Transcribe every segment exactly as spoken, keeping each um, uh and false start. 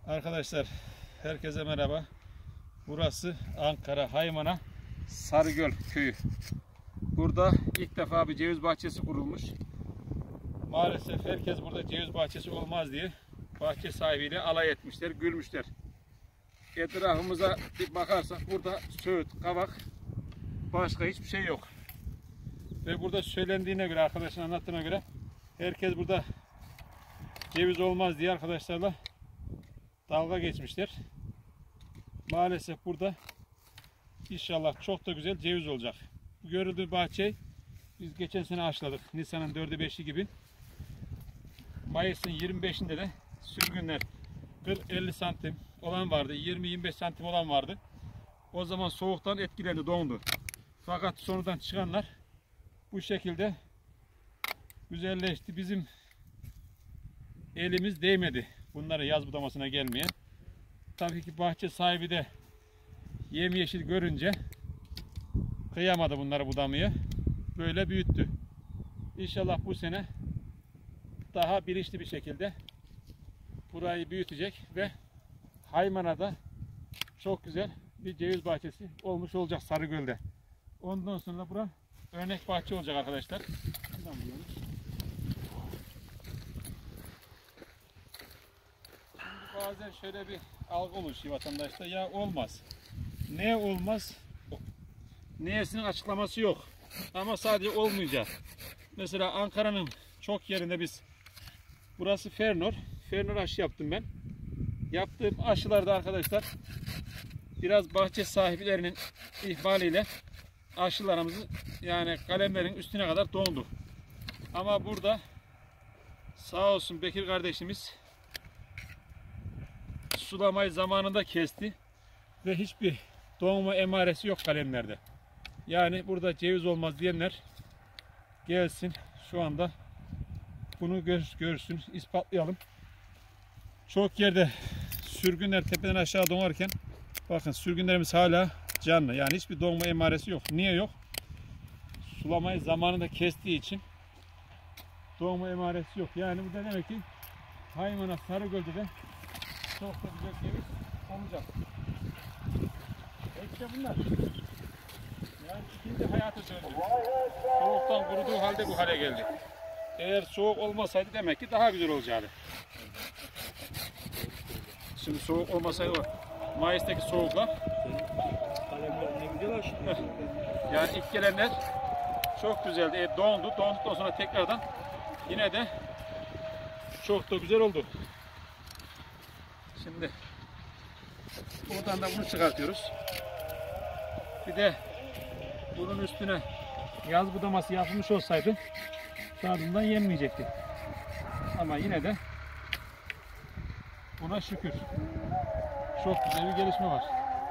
Arkadaşlar herkese merhaba. Burası Ankara Haymana Sarıgöl köyü. Burada ilk defa bir ceviz bahçesi kurulmuş. Maalesef herkes burada ceviz bahçesi olmaz diye bahçe sahibiyle alay etmişler, gülmüşler. Etrafımıza bir bakarsak burada söğüt, kavak, başka hiçbir şey yok. Ve burada söylendiğine göre, arkadaşın anlattığına göre herkes burada ceviz olmaz diye arkadaşlarla dalga geçmişler. Maalesef burada inşallah çok da güzel ceviz olacak. Bu görüldüğü bahçeyi biz geçen sene aşıladık. Nisan'ın dördü beşi gibi. Mayıs'ın yirmi beşinde de sürgünler kırk elli santim olan vardı. yirmi yirmi beş santim olan vardı. O zaman soğuktan etkilendi, dondu. Fakat sonradan çıkanlar bu şekilde güzelleşti. Bizim elimiz değmedi bunlara yaz budamasına gelmeye. Tabii ki bahçe sahibi de yemyeşil görünce kıyamadı bunları budamaya. Böyle büyüttü. İnşallah bu sene daha bilinçli bir şekilde burayı büyütecek ve Haymana'da çok güzel bir ceviz bahçesi olmuş olacak Sarıgöl'de. Ondan sonra bura örnek bahçe olacak arkadaşlar. Bazen şöyle bir algı oluşuyor vatandaşta, ya olmaz. Ne olmaz? Niyesinin açıklaması yok. Ama sadece olmayacak. Mesela Ankara'nın çok yerinde biz, burası Fernor. Fernor aşı yaptım ben. Yaptığım aşılarda arkadaşlar biraz bahçe sahiplerinin ihmaliyle aşılarımızı, yani kalemlerin üstüne kadar dondu. Ama burada sağ olsun Bekir kardeşimiz sulamayı zamanında kesti ve hiçbir donma emaresi yok kalemlerde. Yani burada ceviz olmaz diyenler gelsin şu anda bunu gör, görsün, ispatlayalım. Çok yerde sürgünler tepeden aşağı donarken bakın sürgünlerimiz hala canlı. Yani hiçbir donma emaresi yok. Niye yok? Sulamayı zamanında kestiği için donma emaresi yok. Yani bu da demek ki Haymana Sarıgöl'de de çok da güzel ceviz olacak. İşte bunlar. Yani ikinci hayatı döndü. Soğuktan kuruduğu halde bu hale geldi. Eğer soğuk olmasaydı demek ki daha güzel olacaktı. Şimdi soğuk olmasaydı bak. Mayıs'taki soğukla. Kalemler ne güzel açtı. Yani ilk gelenler çok güzeldi. E, dondu. Donduktan sonra tekrardan yine de çok da güzel oldu. Şimdi buradan da bunu çıkartıyoruz. Bir de bunun üstüne yaz budaması yapılmış olsaydı tadından yenmeyecekti. Ama yine de buna şükür. Çok güzel bir gelişme var.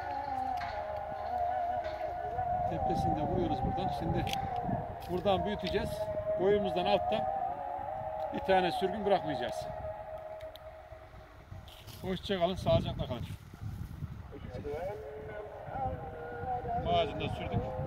Tepesinde vuruyoruz buradan. Şimdi buradan büyüteceğiz. Boyumuzdan alttan bir tane sürgün bırakmayacağız. Hoşça kalın, sağlıcakla kalın. Ağacında sürdük.